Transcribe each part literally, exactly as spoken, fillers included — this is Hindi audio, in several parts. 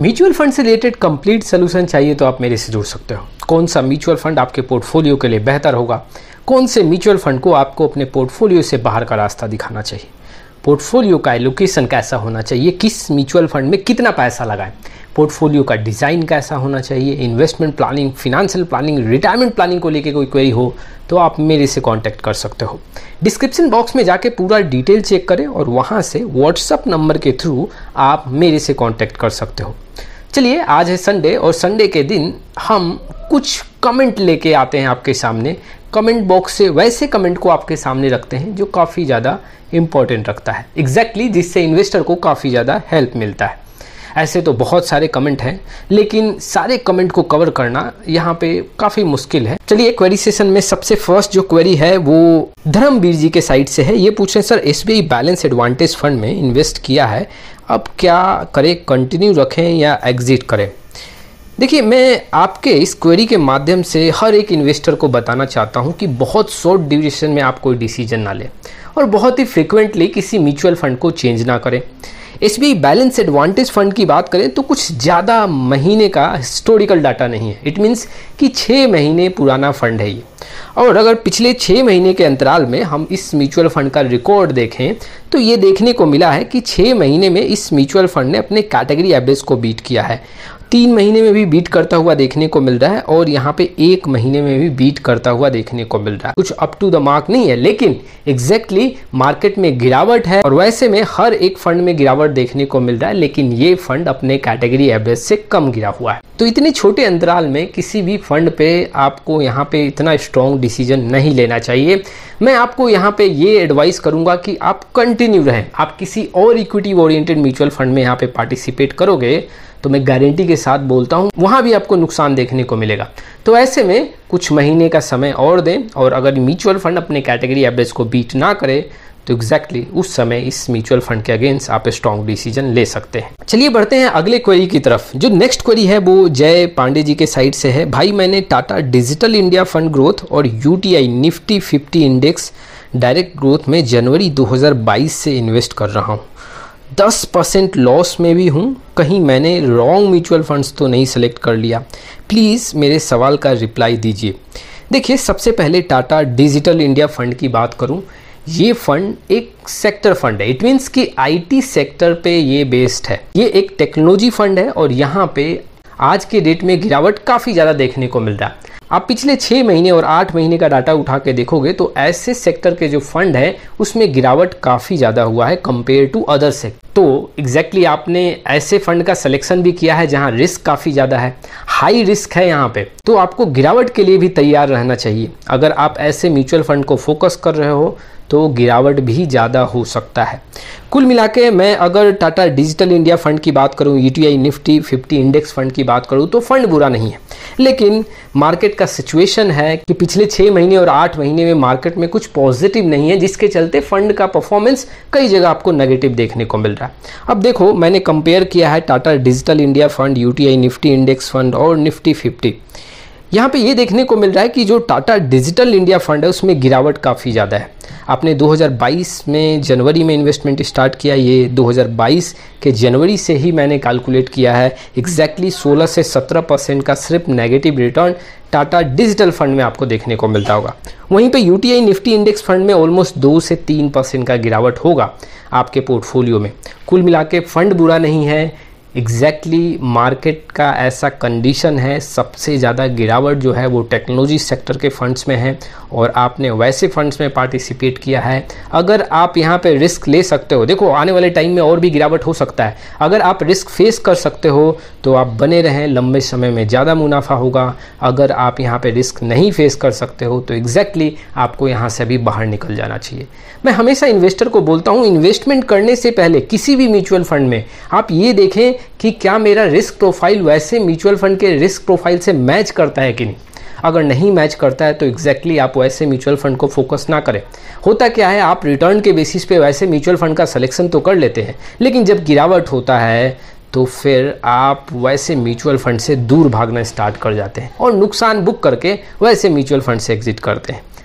म्यूचुअल फंड से रिलेटेड कंप्लीट सोल्यूशन चाहिए तो आप मेरे से जुड़ सकते हो। कौन सा म्यूचुअल फंड आपके पोर्टफोलियो के लिए बेहतर होगा, कौन से म्यूचुअल फंड को आपको अपने पोर्टफोलियो से बाहर का रास्ता दिखाना चाहिए, पोर्टफोलियो का एलोकेशन कैसा होना चाहिए, किस म्यूचुअल फंड में कितना पैसा लगाएं, पोर्टफोलियो का डिज़ाइन कैसा होना चाहिए, investment planning, financial planning, retirement planning को लेकर कोई क्वेरी हो तो आप मेरे से कांटेक्ट कर सकते हो। डिस्क्रिप्शन बॉक्स में जाके पूरा डिटेल चेक करें और वहां से व्हाट्सएप नंबर के थ्रू आप मेरे से कांटेक्ट कर सकते हो। चलिए, आज है संडे और संडे के दिन हम कुछ कमेंट लेके आते हैं आपके सामने। कमेंट बॉक्स से वैसे कमेंट को आपके सामने रखते हैं जो काफ़ी ज़्यादा इंपॉर्टेंट रखता है, एग्जैक्टली exactly जिससे इन्वेस्टर को काफ़ी ज़्यादा हेल्प मिलता है। ऐसे तो बहुत सारे कमेंट हैं, लेकिन सारे कमेंट को कवर करना यहाँ पे काफ़ी मुश्किल है। चलिए, क्वेरी सेशन में सबसे फर्स्ट जो क्वेरी है वो धर्मवीर जी के साइड से है। ये पूछ रहे हैं, sir SBI balance advantage fund में इन्वेस्ट किया है, अब क्या करें, कंटिन्यू रखें या एग्जिट करें? देखिए, मैं आपके इस क्वेरी के माध्यम से हर एक इन्वेस्टर को बताना चाहता हूँ कि बहुत शॉर्ट ड्यूरेशन में आप कोई डिसीजन ना लें और बहुत ही फ्रिक्वेंटली किसी म्यूचुअल फंड को चेंज ना करें। एसबीआई बैलेंस एडवांटेज फंड की बात करें तो कुछ ज़्यादा महीने का हिस्टोरिकल डाटा नहीं है। इट मीन्स कि छः महीने पुराना फंड है ये, और अगर पिछले छः महीने के अंतराल में हम इस म्यूचुअल फंड का रिकॉर्ड देखें तो ये देखने को मिला है कि छः महीने में इस म्यूचुअल फंड ने अपने कैटेगरी एवरेज को बीट किया है। तीन महीने में भी बीट करता हुआ देखने को मिल रहा है और यहाँ पे एक महीने में भी बीट करता हुआ देखने को मिल रहा है। कुछ अप टू द मार्क नहीं है, लेकिन एग्जैक्टली exactly मार्केट में गिरावट है और वैसे में हर एक फंड में गिरावट देखने को मिल रहा है, लेकिन ये फंड अपने कैटेगरी एवरेज से कम गिरा हुआ है। तो इतने छोटे अंतराल में किसी भी फंड पे आपको यहाँ पे इतना स्ट्रॉन्ग डिसीजन नहीं लेना चाहिए। मैं आपको यहाँ पे ये एडवाइस करूंगा कि आप कंटिन्यू रहें। आप किसी और इक्विटी ओरिएंटेड म्यूचुअल फंड में यहाँ पे पार्टिसिपेट करोगे तो मैं गारंटी के साथ बोलता हूँ वहाँ भी आपको नुकसान देखने को मिलेगा। तो ऐसे में कुछ महीने का समय और दें, और अगर म्यूचुअल फंड अपने कैटेगरी एवरेज को बीट ना करे तो एग्जैक्टली exactly उस समय इस म्यूचुअल फंड के अगेंस्ट आप स्ट्रॉन्ग डिसीजन ले सकते हैं। चलिए बढ़ते हैं अगले क्वेरी की तरफ। जो नेक्स्ट क्वेरी है वो जय पांडे जी के साइड से है। भाई, मैंने Tata digital India fund growth और UTI Nifty fifty index direct growth में जनवरी दो हज़ार बाईस से इन्वेस्ट कर रहा हूँ। दस परसेंट लॉस में भी हूँ, कहीं मैंने रॉन्ग म्यूचुअल फंड्स तो नहीं सेलेक्ट कर लिया? प्लीज़ मेरे सवाल का रिप्लाई दीजिए। देखिए, सबसे पहले टाटा डिजिटल इंडिया फंड की बात करूँ, ये फंड एक सेक्टर फंड है। इट मीन्स कि आईटी सेक्टर पे ये बेस्ड है। ये एक टेक्नोलॉजी फंड है और यहाँ पे आज के डेट में गिरावट काफ़ी ज़्यादा देखने को मिल रहा है। आप पिछले छः महीने और आठ महीने का डाटा उठा के देखोगे तो ऐसे सेक्टर के जो फंड है उसमें गिरावट काफ़ी ज़्यादा हुआ है कंपेयर टू अदर सेक्टर। तो एग्जैक्टली exactly आपने ऐसे फंड का सिलेक्शन भी किया है जहां रिस्क काफ़ी ज़्यादा है, हाई रिस्क है यहाँ पे, तो आपको गिरावट के लिए भी तैयार रहना चाहिए। अगर आप ऐसे म्यूचुअल फंड को फोकस कर रहे हो तो गिरावट भी ज़्यादा हो सकता है। कुल मिला के मैं अगर टाटा डिजिटल इंडिया फंड की बात करूँ, UTI Nifty fifty index fund की बात करूँ तो फंड बुरा नहीं है, लेकिन मार्केट का सिचुएशन है कि पिछले छः महीने और आठ महीने में मार्केट में कुछ पॉजिटिव नहीं है, जिसके चलते फंड का परफॉर्मेंस कई जगह आपको नेगेटिव देखने को मिल रहा है। अब देखो, मैंने कंपेयर किया है Tata digital India fund, UTI Nifty index fund और निफ्टी फिफ्टी। यहाँ पे ये देखने को मिल रहा है कि जो टाटा डिजिटल इंडिया फंड है उसमें गिरावट काफ़ी ज़्यादा है। आपने दो हज़ार बाईस में जनवरी में इन्वेस्टमेंट स्टार्ट किया, ये दो हज़ार बाईस के जनवरी से ही मैंने कैलकुलेट किया है। एग्जैक्टली सोलह से सत्रह परसेंट का सिर्फ negative return Tata digital fund में आपको देखने को मिलता होगा। वहीं पे यूटीआई निफ्टी इंडेक्स फंड में ऑलमोस्ट दो से तीन परसेंट का गिरावट होगा आपके पोर्टफोलियो में। कुल मिला के फंड बुरा नहीं है, एग्जैक्टली exactly मार्केट का ऐसा कंडीशन है, सबसे ज़्यादा गिरावट जो है वो टेक्नोलॉजी सेक्टर के फंड्स में है और आपने वैसे फंड्स में पार्टिसिपेट किया है। अगर आप यहाँ पे रिस्क ले सकते हो, देखो आने वाले टाइम में और भी गिरावट हो सकता है, अगर आप रिस्क फेस कर सकते हो तो आप बने रहें, लंबे समय में ज़्यादा मुनाफा होगा। अगर आप यहाँ पे रिस्क नहीं फेस कर सकते हो तो एग्जैक्टली exactly आपको यहाँ से भी बाहर निकल जाना चाहिए। मैं हमेशा इन्वेस्टर को बोलता हूँ, इन्वेस्टमेंट करने से पहले किसी भी म्यूचुअल फंड में आप ये देखें कि क्या मेरा रिस्क प्रोफाइल वैसे म्यूचुअल फंड के रिस्क प्रोफाइल से मैच करता है कि नहीं। अगर नहीं मैच करता है तो एग्जैक्टली exactly आप वैसे म्यूचुअल फंड को फोकस ना करें। होता क्या है, आप रिटर्न के बेसिस पे वैसे म्यूचुअल फंड का सिलेक्शन तो कर लेते हैं, लेकिन जब गिरावट होता है तो फिर आप वैसे म्यूचुअल फंड से दूर भागना स्टार्ट कर जाते हैं और नुकसान बुक करके वैसे म्यूचुअल फंड से एग्जिट करते हैं।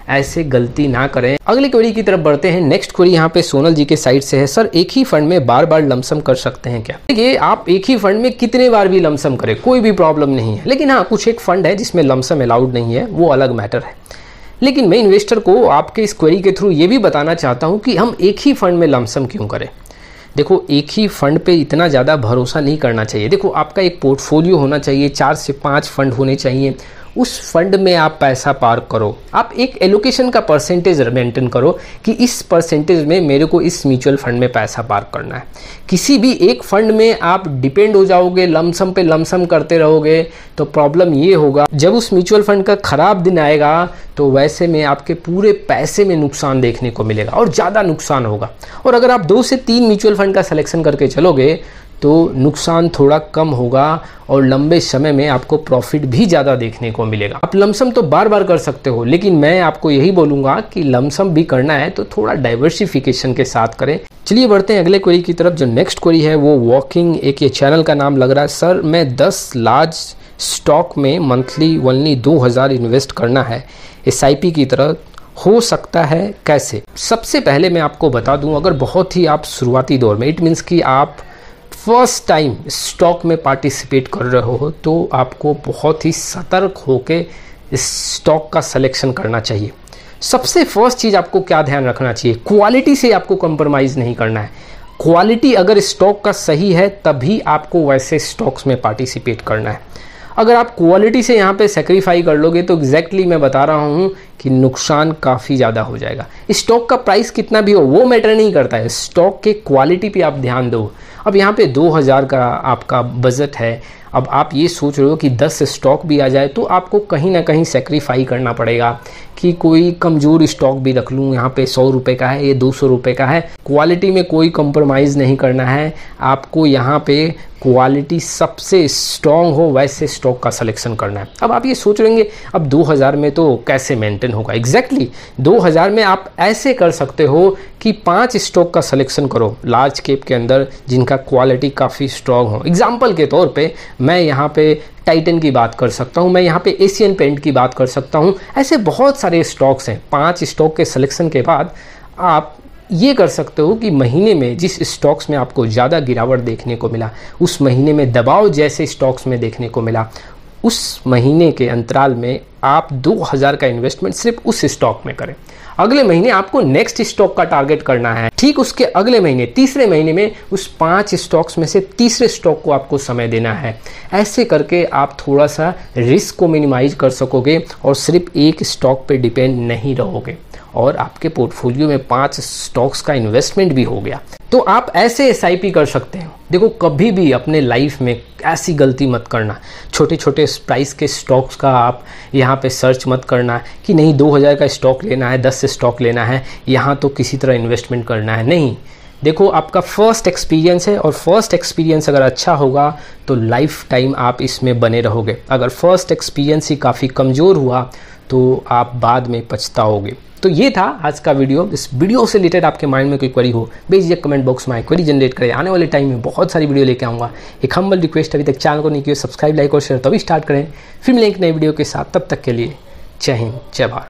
ऐसे गलती ना करें। अगली क्वेरी की तरफ बढ़ते हैं। नेक्स्ट क्वेरी यहाँ पे सोनल जी के साइड से है, सर एक ही फंड में बार बार लमसम कर सकते हैं क्या? देखिए, आप एक ही फंड में कितने बार भी लमसम करें कोई भी प्रॉब्लम नहीं है, लेकिन हाँ कुछ एक फंड है जिसमें लमसम अलाउड नहीं है, वो अलग मैटर है। लेकिन मैं इन्वेस्टर को आपके इस क्वेरी के थ्रू ये भी बताना चाहता हूँ कि हम एक ही फंड में लमसम क्यों करें। देखो, एक ही फंड पे इतना ज़्यादा भरोसा नहीं करना चाहिए। देखो, आपका एक पोर्टफोलियो होना चाहिए, चार से पाँच फंड होने चाहिए, उस फंड में आप पैसा पार्क करो। आप एक एलोकेशन का परसेंटेज मेंटेन करो कि इस परसेंटेज में मेरे को इस म्यूचुअल फंड में पैसा पार्क करना है। किसी भी एक फंड में आप डिपेंड हो जाओगे, लमसम पे लमसम करते रहोगे, तो प्रॉब्लम ये होगा जब उस म्यूचुअल फंड का ख़राब दिन आएगा तो वैसे में आपके पूरे पैसे में नुकसान देखने को मिलेगा और ज़्यादा नुकसान होगा। और अगर आप दो से तीन म्यूचुअल फंड का सिलेक्शन करके चलोगे तो नुकसान थोड़ा कम होगा और लंबे समय में आपको प्रॉफिट भी ज़्यादा देखने को मिलेगा। आप लमसम तो बार बार कर सकते हो, लेकिन मैं आपको यही बोलूँगा कि लमसम भी करना है तो थोड़ा डाइवर्सिफिकेशन के साथ करें। चलिए बढ़ते हैं अगले क्वेरी की तरफ। जो नेक्स्ट क्वेरी है वो वॉकिंग, एक ये चैनल का नाम लग रहा है, सर मैं दस लार्ज स्टॉक में मंथली ओनली दो हज़ार इन्वेस्ट करना है, एस आई पी की तरह हो सकता है कैसे? सबसे पहले मैं आपको बता दूं, अगर बहुत ही आप शुरुआती दौर में, इट मीन्स कि आप फर्स्ट टाइम स्टॉक में पार्टिसिपेट कर रहे हो, तो आपको बहुत ही सतर्क होकर इस स्टॉक का सिलेक्शन करना चाहिए। सबसे फर्स्ट चीज़ आपको क्या ध्यान रखना चाहिए, क्वालिटी से आपको कंप्रोमाइज़ नहीं करना है। क्वालिटी अगर स्टॉक का सही है तभी आपको वैसे स्टॉक्स में पार्टिसिपेट करना है। अगर आप क्वालिटी से यहाँ पे सेक्रीफाई कर लोगे तो एग्जैक्टली मैं बता रहा हूँ कि नुकसान काफ़ी ज़्यादा हो जाएगा। स्टॉक का प्राइस कितना भी हो वो मैटर नहीं करता है, स्टॉक के क्वालिटी पे आप ध्यान दो। अब यहाँ पे दो हज़ार का आपका बजट है, अब आप ये सोच रहे हो कि दस स्टॉक भी आ जाए तो आपको कहीं ना कहीं सेक्रीफाई करना पड़ेगा कि कोई कमज़ोर स्टॉक भी रख लूँ, यहाँ पे सौ रुपये का है, ये दो सौ रुपये का है। क्वालिटी में कोई कंप्रोमाइज़ नहीं करना है, आपको यहाँ पे क्वालिटी सबसे स्ट्रॉन्ग हो वैसे स्टॉक का सिलेक्शन करना है। अब आप ये सोच रहेंगे अब दो हज़ार में तो कैसे मेंटेन होगा? एग्जैक्टली दो हज़ार में आप ऐसे कर सकते हो कि पांच स्टॉक का सिलेक्शन करो लार्ज कैप के अंदर जिनका क्वालिटी काफ़ी स्ट्रॉन्ग हो। एग्जाम्पल के तौर पे मैं यहाँ पे टाइटन की बात कर सकता हूँ, मैं यहाँ पे एशियन पेंट की बात कर सकता हूँ। ऐसे बहुत सारे स्टॉक्स हैं। पांच स्टॉक के सिलेक्शन के बाद आप ये कर सकते हो कि महीने में जिस स्टॉक्स में आपको ज़्यादा गिरावट देखने को मिला, उस महीने में दबाव जैसे स्टॉक्स में देखने को मिला, उस महीने के अंतराल में आप दो हज़ार का इन्वेस्टमेंट सिर्फ उस स्टॉक में करें। अगले महीने आपको नेक्स्ट स्टॉक का टारगेट करना है, ठीक उसके अगले महीने तीसरे महीने में उस पांच स्टॉक्स में से तीसरे स्टॉक को आपको समय देना है। ऐसे करके आप थोड़ा सा रिस्क को मिनिमाइज कर सकोगे और सिर्फ एक स्टॉक पे डिपेंड नहीं रहोगे और आपके पोर्टफोलियो में पांच स्टॉक्स का इन्वेस्टमेंट भी हो गया। तो आप ऐसे एस आई पी कर सकते हो। देखो, कभी भी अपने लाइफ में ऐसी गलती मत करना, छोटे छोटे प्राइस के स्टॉक्स का आप यहाँ पे सर्च मत करना कि नहीं दो हज़ार का स्टॉक लेना है, दस से स्टॉक लेना है, यहाँ तो किसी तरह इन्वेस्टमेंट करना है। नहीं, देखो आपका फर्स्ट एक्सपीरियंस है और फर्स्ट एक्सपीरियंस अगर अच्छा होगा तो लाइफ टाइम आप इसमें बने रहोगे। अगर फर्स्ट एक्सपीरियंस ही काफ़ी कमज़ोर हुआ तो आप बाद में पछताओगे। तो ये था आज का वीडियो। इस वीडियो से रिलेटेड आपके माइंड में कोई क्वेरी हो बेझिझक कमेंट बॉक्स में क्वेरी जनरेट करें। आने वाले टाइम में बहुत सारी वीडियो लेके आऊँगा। एक हम्बल रिक्वेस्ट, अभी तक चैनल को नहीं किया सब्सक्राइब, लाइक और शेयर तभी स्टार्ट करें। फिर मिलेंगे एक नई वीडियो के साथ, तब तक के लिए जय हिंद, जय भारत।